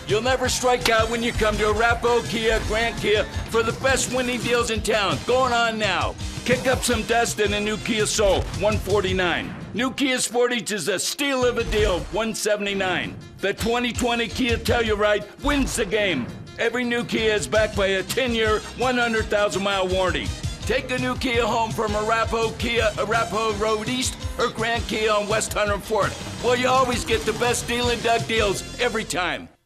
You'll never strike out when you come to Arapahoe Kia, Grand Kia for the best winning deals in town. Going on now. Kick up some dust in a new Kia Soul, $149. New Kia Sportage is a steal of a deal, $179. The 2020 Kia Telluride wins the game. Every new Kia is backed by a 10-year, 100,000-mile warranty. Take a new Kia home from Arapahoe Kia, Arapahoe Road East, or Grand Kia on West 104th. Well, you always get the best deal in Doug deals every time.